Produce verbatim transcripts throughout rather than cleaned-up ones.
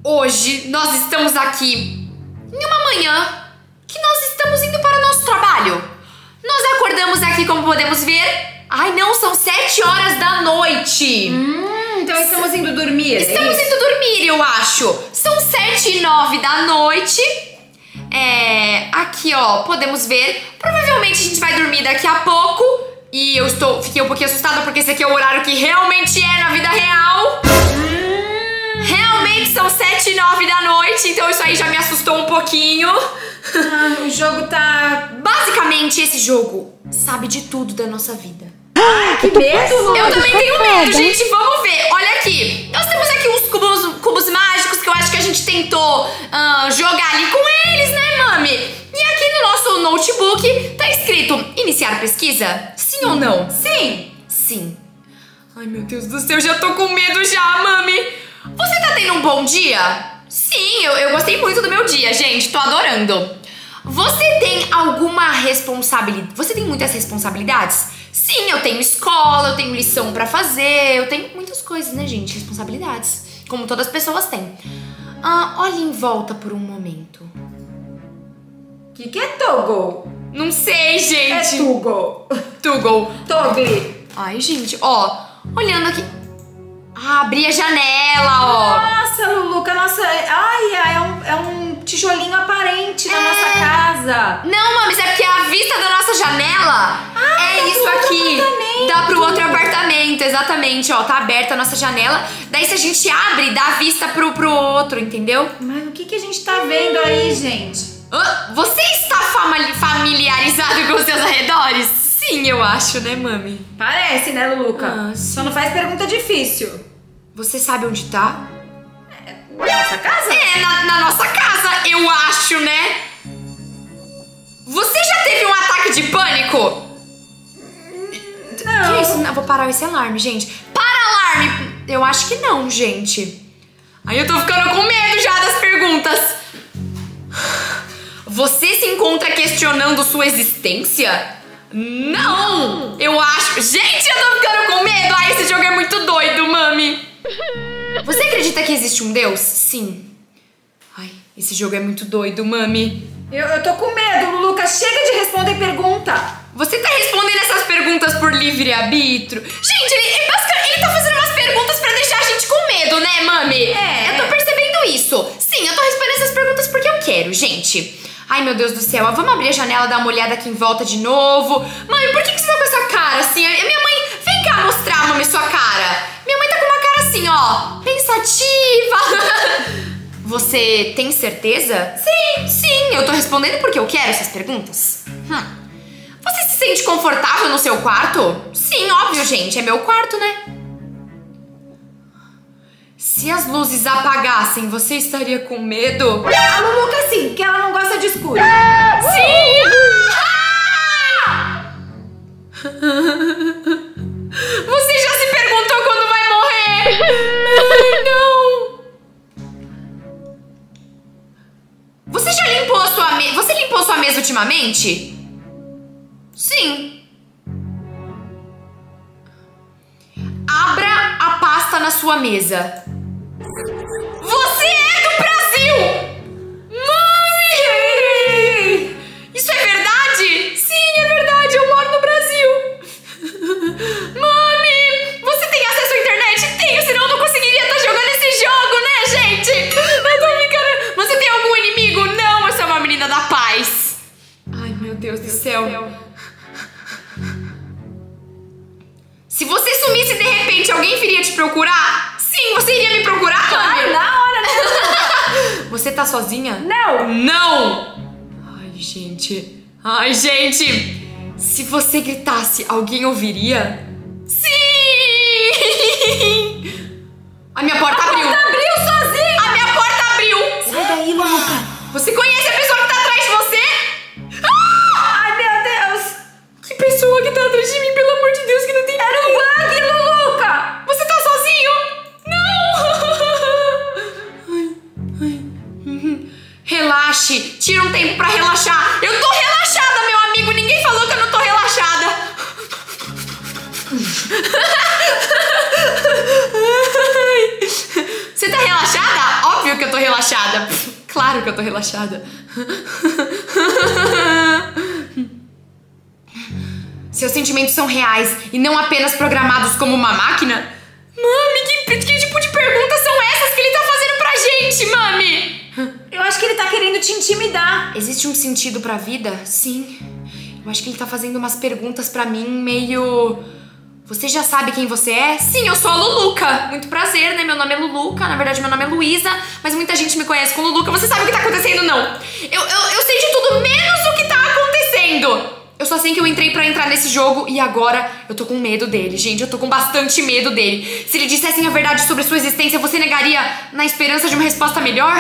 Hoje nós estamos aqui em uma manhã que nós estamos indo para o nosso trabalho. Nós acordamos aqui, como podemos ver. Ai, não, são sete horas da noite. Hum, então estamos indo dormir. Estamos é indo dormir, eu acho. São sete e nove da noite. É, aqui, ó, podemos ver. Provavelmente a gente vai dormir daqui a pouco. E eu estou, fiquei um pouquinho assustada porque esse aqui é o horário que realmente é na vida real. Hum. Realmente são sete e nove da noite, então isso aí já me assustou um pouquinho. Ah, o jogo tá... Basicamente, esse jogo sabe de tudo da nossa vida. Ai, que medo, Lu. Eu também tenho medo, gente. Vamos ver. Olha aqui. Nós temos aqui uns cubos, cubos mágicos que eu acho que a gente tentou uh, jogar ali com eles, né, mami? E aqui no nosso notebook tá escrito iniciar pesquisa? Sim ou não? Sim. Sim. Ai, meu Deus do céu, já tô com medo já, mami. Você tá tendo um bom dia? Sim, eu, eu gostei muito do meu dia, gente. Tô adorando. Você tem alguma responsabilidade? Você tem muitas responsabilidades? Sim, eu tenho escola, eu tenho lição pra fazer, eu tenho muitas coisas, né, gente? Responsabilidades. Como todas as pessoas têm. Ah, olhe em volta por um momento. O que, que é Toggle? Não sei, gente. É Toggle. Toggle. Toggle. Ai, gente, ó. Olhando aqui. Ah, abri a janela, ó. Nossa, Luluca, nossa... Ai, é um, é um tijolinho aparente na é. nossa casa. Não, mami, é porque a vista da nossa janela ah, é isso aqui. Apartamento. Dá pro outro apartamento, exatamente, ó. Tá aberta a nossa janela. Daí se a gente abre, dá vista pro, pro outro, entendeu? Mas o que, que a gente tá vendo aí, gente? Ah, você está familiarizado com os seus arredores? Sim, eu acho, né, mami? Parece, né, Luluca? Ah, só não faz pergunta difícil. Você sabe onde tá? É, na nossa casa? É, na, na nossa casa, eu acho, né? Você já teve um ataque de pânico? Não. Que isso? Não, vou parar esse alarme, gente. Para alarme! Eu acho que não, gente. Aí eu tô ficando com medo já das perguntas. Você se encontra questionando sua existência? Não! Eu acho... Gente, eu tô ficando com medo! Ai, esse jogo é muito doido, mami! Você acredita que existe um Deus? Sim. Ai, esse jogo é muito doido, mami. Eu, eu tô com medo, Luluca. Chega de responder pergunta. Você tá respondendo essas perguntas por livre-arbítrio? Gente, ele, ele, basicamente, ele tá fazendo umas perguntas pra deixar a gente com medo, né, mami? É. Eu tô percebendo isso. Sim, eu tô respondendo essas perguntas porque eu quero, gente. Ai, meu Deus do céu. Vamos abrir a janela, dar uma olhada aqui em volta de novo. Mãe, por que, que você tá com essa cara assim? A minha mãe... Vem cá mostrar, mami, sua cara. Minha mãe tá com uma cara assim, ó. Pensativa. Você tem certeza? Sim, sim. Eu tô respondendo porque eu quero essas perguntas. Hum. Você se sente confortável no seu quarto? Sim, óbvio, gente. É meu quarto, né? Se as luzes apagassem, você estaria com medo? A Luluca sim, porque ela não gosta de escuro. Sim! Ah! Você já se perguntou quando vai morrer? Ai, não! Você já limpou a sua mesa? Você limpou sua mesa ultimamente? Sim. Abra a pasta na sua mesa. Você é do Brasil! Mãe! Isso é verdade? Sim, é verdade. Eu moro no Brasil. Mami, você tem acesso à internet? Tenho, senão eu não conseguiria estar jogando esse jogo, né, gente? Eu tô brincando. Você tem algum inimigo? Não, eu sou uma menina da paz. Ai, meu Deus do céu. Se você sumisse de repente, alguém viria te procurar? Sim, você iria me procurar, Ai, Mami? na hora, né? Você tá sozinha? Não. Não! Ai, gente. Ai, gente. Se você gritasse, alguém ouviria? Sim! A minha porta A abriu. porta abriu sozinha. A minha porta abriu. Sai daí, Luluca. Você conhece a pessoa que tá atrás de você? Ah! Ai, meu Deus. Que pessoa que tá atrás de mim, pelo amor de Deus, que não tem... Era um bug, Luluca. Você tá sozinho? Não! Ai, ai. Relaxe. Tira um tempo pra relaxar. Eu tô relaxada, meu amigo. Ninguém falou que eu não tô relaxada. Você tá relaxada? Óbvio óbvio que eu tô relaxada. Claro que eu tô relaxada. Seus sentimentos são reais e não apenas programados como uma máquina? Mami, que, que tipo de perguntas são essas que ele tá fazendo pra gente, mami? Eu acho que ele tá querendo te intimidar. Existe um sentido pra vida? Sim. Eu acho que ele tá fazendo umas perguntas pra mim meio... Você já sabe quem você é? Sim, eu sou a Luluca. Muito prazer, né? Meu nome é Luluca. Na verdade, meu nome é Luísa. Mas muita gente me conhece com Luluca. Você sabe o que tá acontecendo, não? Eu, eu, eu sei de tudo menos o que tá acontecendo. Eu só sei que eu entrei pra entrar nesse jogo e agora eu tô com medo dele, gente. Eu tô com bastante medo dele. Se ele dissessem a verdade sobre sua existência, você negaria na esperança de uma resposta melhor?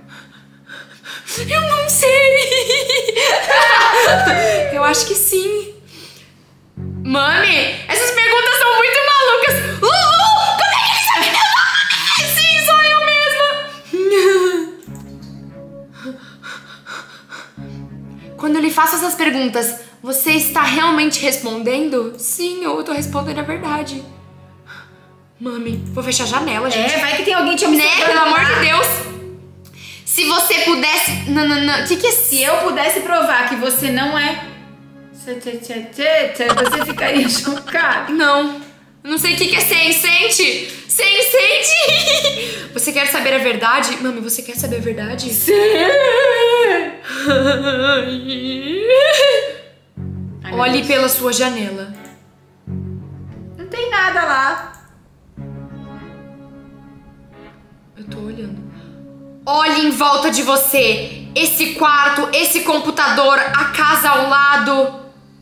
Eu não sei. Eu acho que sim. Mami, essas perguntas são muito malucas. Lulu, como é que ele sabe meu nome? Sim, sou eu mesma. Quando eu lhe faço essas perguntas, você está realmente respondendo? Sim, eu tô respondendo a verdade. Mami, vou fechar a janela, gente. É, vai que tem alguém te observando. Né, pelo amor de Deus. Se você pudesse... Não, não, não. O que que é... Se eu pudesse provar que você não é... Você ficaria chocado. Não. Não sei o que que é sem-sente. Sem-sente. Você quer saber a verdade? Mami, você quer saber a verdade? Sim. Ai, olhe pela sua janela. Não tem nada lá. Eu tô olhando. Olhe em volta de você. Esse quarto, esse computador, a casa ao lado.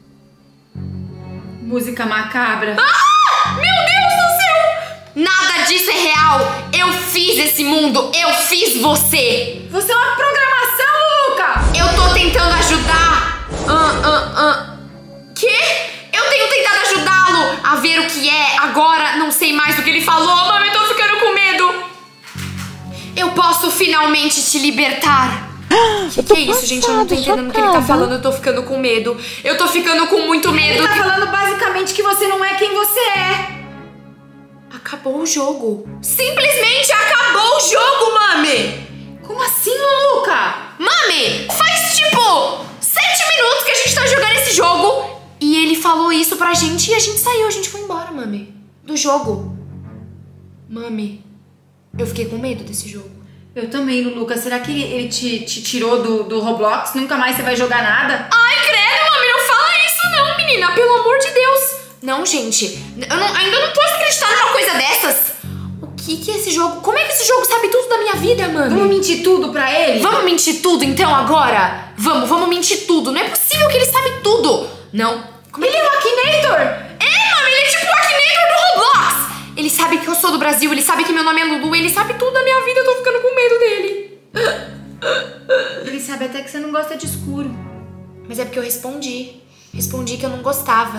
Música macabra. Ah! Meu Deus do céu! Nada disso é real. Eu fiz esse mundo. Eu fiz você. Você é uma programação, Luca. Eu tô tentando ajudar. Ah, ah, ah. Quê? Eu tenho tentado ajudá-lo a ver o que é. Agora não sei mais do que ele falou. Mami, eu tô ficando com medo. Eu posso finalmente te libertar. Que que é isso, gente? Eu não tô entendendo o que ele tá falando. Eu tô ficando com medo. Eu tô ficando com muito medo. Ele tá falando basicamente que você não é quem você é. Acabou o jogo. Simplesmente acabou o jogo, mami. Como assim, Luca? Mami, faz tipo sete minutos que a gente tá jogando esse jogo e ele falou isso pra gente e a gente saiu. A gente foi embora, mami. Do jogo. Mami, eu fiquei com medo desse jogo. Eu também, Luluca. Será que ele te, te tirou do, do Roblox? Nunca mais você vai jogar nada? Ai, credo, mami, não fala isso não, menina. Pelo amor de Deus. Não, gente. Eu não, ainda não posso acreditar numa coisa dessas. O que que é esse jogo? Como é que esse jogo sabe tudo da minha vida, mami? Vamos mentir tudo pra ele? Vamos mentir tudo, então, agora? Vamos, vamos mentir tudo. Não é possível que ele sabe tudo. Não. Como ele é o Akinator? É, mami, ele é tipo o Akinator do Roblox. Ele sabe que eu sou do Brasil, ele sabe que meu nome é Lulu, ele sabe tudo da minha vida, eu tô ficando com medo dele. Ele sabe até que você não gosta de escuro. Mas é porque eu respondi. Respondi que eu não gostava.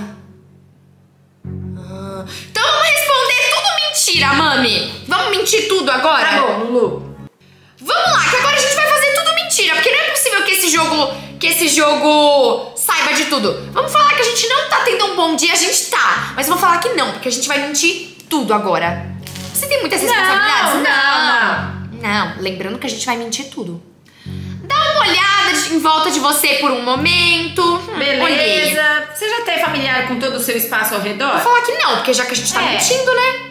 Ah, então vamos responder tudo mentira, mami. Vamos mentir tudo agora? Tá bom, Lulu. Vamos lá, que agora a gente vai fazer tudo mentira, porque não é possível que esse jogo, que esse jogo saiba de tudo. Vamos falar que a gente não tá tendo um bom dia, a gente tá. Mas vamos falar que não, porque a gente vai mentir tudo agora. Você tem muitas responsabilidades? Não, não, não. Não, lembrando que a gente vai mentir tudo. Dá uma olhada de, em volta de você por um momento. Hum, Beleza. Olhei. Você já tá familiar com todo o seu espaço ao redor? Vou falar que não, porque já que a gente tá É. mentindo, né?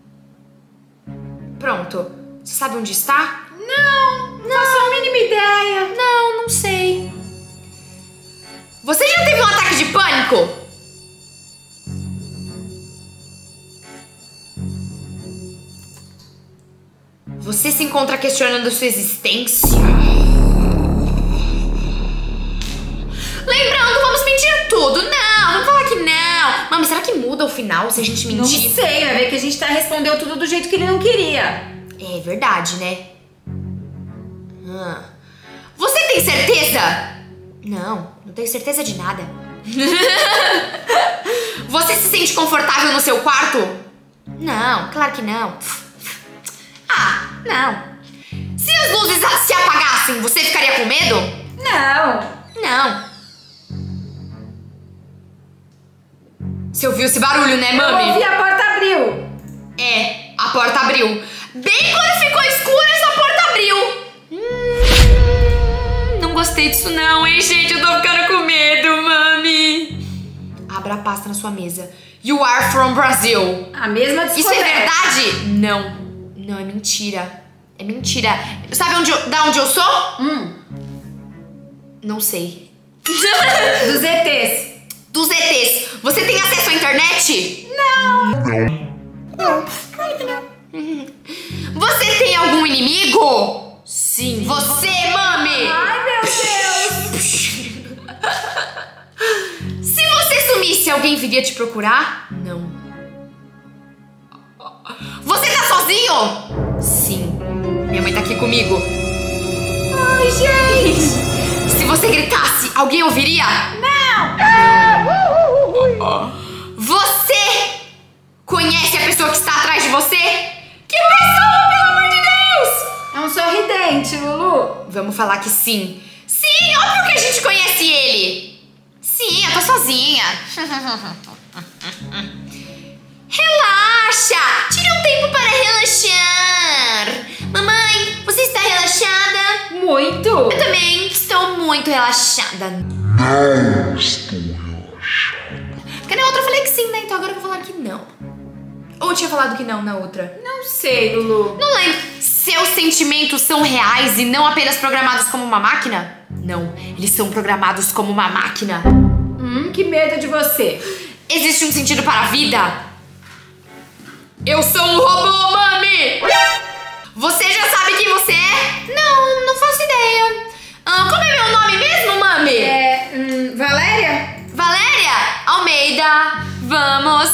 Pronto. Você sabe onde está? Não, não faço a mínima ideia. Não, não sei. Você já teve um ataque de pânico? Você se encontra questionando sua existência? Lembrando, vamos mentir tudo. Não, vamos falar que não. Mami, será que muda o final se a gente Não mentir? sei, vai ver que a gente tá respondeu tudo do jeito que ele não queria. É verdade, né? Ah. Você tem certeza? Não, não tenho certeza de nada. Você se sente confortável no seu quarto? Não, claro que não. Ah, não. Se as luzes se apagassem, você ficaria com medo? Não. Não. Você ouviu esse barulho, né, mami? Eu ouvi, a porta abriu. É, a porta abriu. Bem quando ficou escuro, essa porta abriu. isso não, hein, gente? Eu tô ficando com medo, mami. Abra a pasta na sua mesa. You are from Brazil. A mesma Isso é descoberta. verdade? Não. Não, é mentira. É mentira. Sabe onde eu, da onde eu sou? Hum. Não sei. Dos E Tês. Dos E Tês. Você tem acesso à internet? Não. Não. Você tem algum inimigo? Sim. Você, mami! Ai, meu Deus. Se você sumisse, alguém viria te procurar? Não. Você tá sozinho? Sim. Minha mãe tá aqui comigo. Ai, gente. Se você gritasse, alguém ouviria? Não. Você conhece a pessoa que está atrás de você? Que pessoa, pelo amor de Deus! É um sorridente, Lulu. Vamos falar que sim. Sim, óbvio que a gente conhece ele. Sim, eu tô sozinha. Relaxa! Tire um tempo para relaxar. Mamãe, você está relaxada? Muito. Eu também estou muito relaxada. Não estou relaxado. Porque na outra eu falei que sim, né? Então agora eu vou falar que não. Ou eu tinha falado que não na outra? Não sei, Lulu. Não lembro. Seus sentimentos são reais e não apenas programados como uma máquina? Não, eles são programados como uma máquina. Hum, que medo de você. Existe um sentido para a vida? Eu sou um robô, mami! Você já sabe quem você é? Não, não faço ideia. Ah, como é meu nome mesmo, mami? É, hum, Valéria? Valéria Almeida, vamos!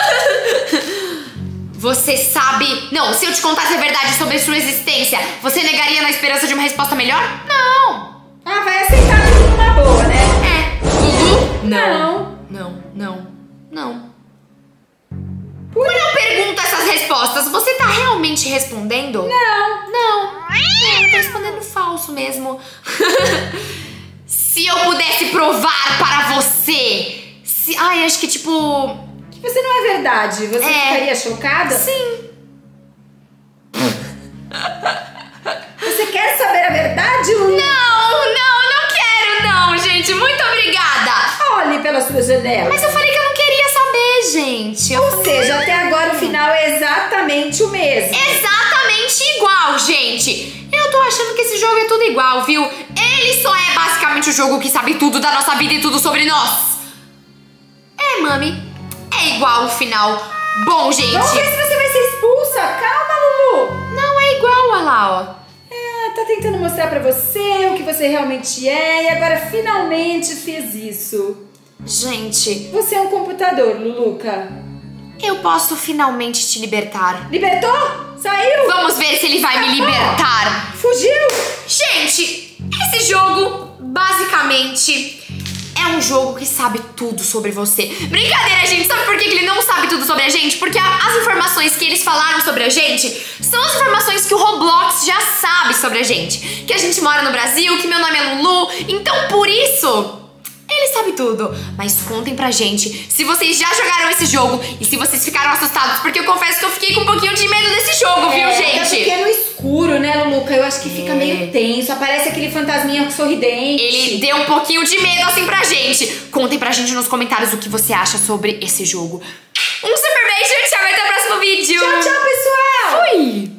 Você sabe... Não, se eu te contasse a verdade sobre sua existência, você negaria na esperança de uma resposta melhor? Não! Ah, vai aceitar tudo numa boa, né? É. Lulu? Não. Não, não, não. Por não pergunta essas respostas, você tá realmente respondendo? Não. Não. Não, eu tô respondendo falso mesmo. Se eu pudesse provar para você... Se... Ai, acho que tipo... Que você não é verdade. Você É. ficaria chocada? Sim. Você quer saber a verdade, Lulu? Não, não, não quero não, gente. Muito obrigada. Olhe pela sua janela. Mas eu falei que eu não queria saber, gente. Eu Ou falei- seja, até agora o final é exatamente o mesmo. Exatamente igual, gente. Eu tô achando que esse jogo é tudo igual, viu? Ele só é basicamente o jogo que sabe tudo da nossa vida e tudo sobre nós. É, mami. É igual o final. Bom, gente. Vamos ver se você vai ser expulsa. Calma, Lulu. Não é igual, olha lá, ó. Ah, tá tentando mostrar pra você o que você realmente é e agora finalmente fez isso. Gente, Você é um computador, Luluca. eu posso finalmente te libertar. Libertou? Saiu? Vamos ver se ele vai me libertar. Fugiu? Gente, esse jogo, basicamente, é um jogo que sabe tudo sobre você. Brincadeira, gente. Sabe por que ele não sabe tudo sobre a gente? Porque a- as informações que eles falaram sobre a gente são as informações que o Roblox já sabe sobre a gente. Que a gente mora no Brasil, que meu nome é Lulu. Então, por isso... Ele sabe tudo, mas contem pra gente se vocês já jogaram esse jogo e se vocês ficaram assustados, porque eu confesso que eu fiquei com um pouquinho de medo desse jogo, viu, É, gente? até porque é no escuro, né, Luluca? Eu acho que fica É. meio tenso. Aparece aquele fantasminha sorridente. Ele deu um pouquinho de medo assim pra gente. Contem pra gente nos comentários o que você acha sobre esse jogo. Um super beijo, tchau, até o próximo vídeo. Tchau, tchau, pessoal! Fui!